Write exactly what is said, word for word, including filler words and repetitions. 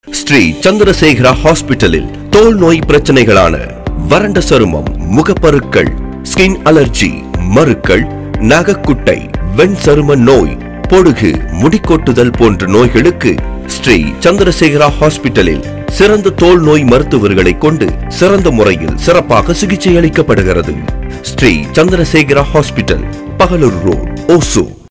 ஸ்ரீ சந்திரசேகரா ஹாஸ்பிட்டலில் தோல் நோய் பிரச்சனைகளான வறண்ட சருமம், முகப்பருக்கள், ஸ்கின் அலர்ஜி, மருக்கள், நகக்குட்டை, வெண் சரும நோய், பொடுகு, முடிக்கொட்டுதல் போன்ற நோய்களுக்கு ஸ்ரீ சந்திரசேகரா ஹாஸ்பிட்டலில் சிறந்த தோல் நோய் மருத்துவர்களை கொண்டு சிறந்த முறையில் சிறப்பாக சிகிச்சை அளிக்கப்படுகிறது. Shri Chandrasekhara hospital, Bagalur road, Hosur.